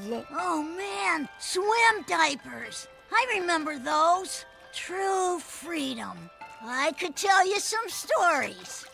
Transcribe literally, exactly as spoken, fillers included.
Oh, man, swim diapers. I remember those. True freedom. I could tell you some stories.